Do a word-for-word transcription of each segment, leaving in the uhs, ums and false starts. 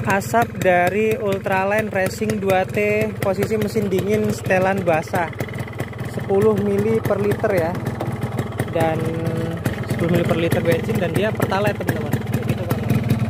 Asap dari Ultraline Racing dua T, posisi mesin dingin setelan basah, sepuluh mili per liter ya, dan sepuluh mili per liter bensin, dan dia pertalite teman-teman. Gitu, Bang.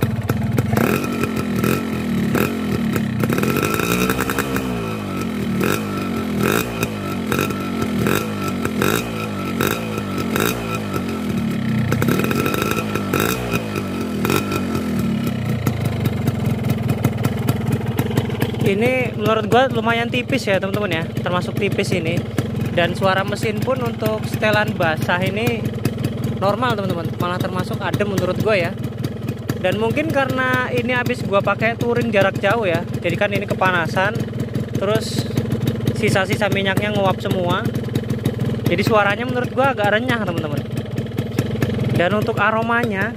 Ini menurut gua lumayan tipis ya teman-teman ya, termasuk tipis ini. Dan suara mesin pun untuk setelan basah ini normal teman-teman, malah termasuk adem menurut gua ya. Dan mungkin karena ini habis gua pakai touring jarak jauh ya, jadi kan ini kepanasan, terus sisa-sisa minyaknya nguap semua, jadi suaranya menurut gua agak renyah teman-teman. Dan untuk aromanya,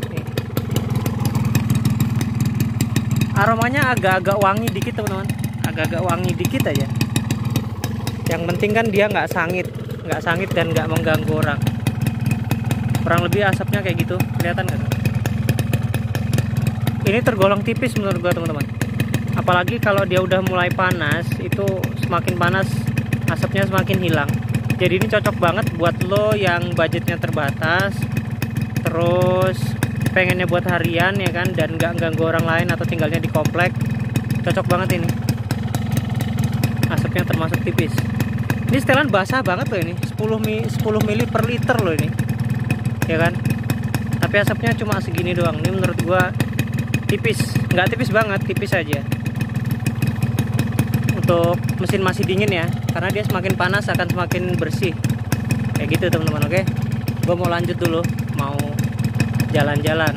aromanya agak-agak wangi dikit teman-teman, agak-agak wangi dikit aja. Yang penting kan dia nggak sangit, nggak sangit dan nggak mengganggu orang. Kurang lebih asapnya kayak gitu, kelihatan nggak? Ini tergolong tipis menurut gua teman-teman. Apalagi kalau dia udah mulai panas, itu semakin panas asapnya semakin hilang. Jadi ini cocok banget buat lo yang budgetnya terbatas, terus pengennya buat harian ya kan, dan nggak ganggu orang lain atau tinggalnya di komplek. Cocok banget ini, asapnya termasuk tipis. Ini setelan basah banget loh, ini sepuluh mili per liter loh ini ya kan, tapi asapnya cuma segini doang. Ini menurut gua tipis, nggak tipis banget, tipis aja. Untuk mesin masih dingin ya, karena dia semakin panas akan semakin bersih kayak gitu teman-teman. Oke, gua mau lanjut dulu, mau jalan-jalan.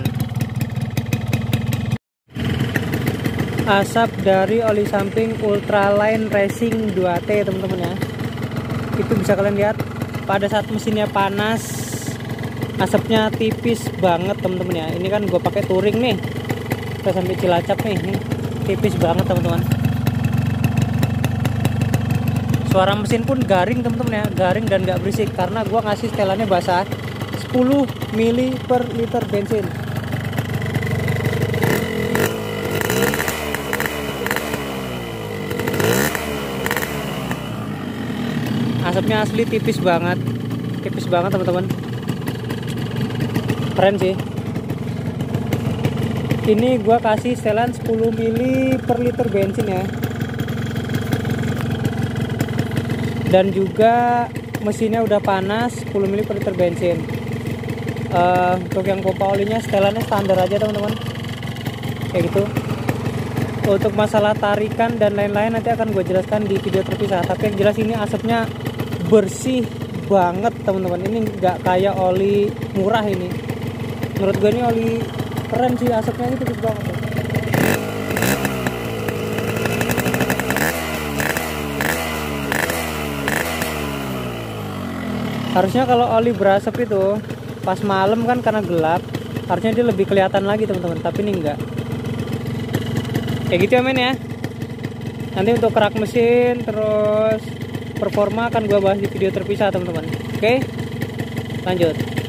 Asap dari oli samping Ultraline Racing dua T teman-teman ya, itu bisa kalian lihat pada saat mesinnya panas asapnya tipis banget teman-teman ya. Ini kan gue pakai touring nih, kita sampai Cilacap nih, nih tipis banget teman-teman. Suara mesin pun garing teman-teman ya, garing dan gak berisik karena gue ngasih setelannya basah, sepuluh mili per liter bensin. Asapnya asli tipis banget, tipis banget teman-teman. Keren sih. Ini gua kasih setelan sepuluh mili per liter bensin ya. Dan juga mesinnya udah panas, sepuluh mili per liter bensin. Uh, untuk yang pompa olinya setelannya standar aja teman-teman, kayak gitu. Untuk masalah tarikan dan lain-lain nanti akan gue jelaskan di video terpisah. Tapi yang jelas ini asapnya bersih banget teman-teman. Ini nggak kayak oli murah ini. Menurut gue ini oli keren sih, asapnya ini tipis banget. Harusnya kalau oli berasap itu pas malam kan, karena gelap, harusnya dia lebih kelihatan lagi teman-teman, tapi ini enggak. Kayak gitu ya men ya. Nanti untuk kerak mesin terus performa akan gua bahas di video terpisah teman-teman. Oke, lanjut.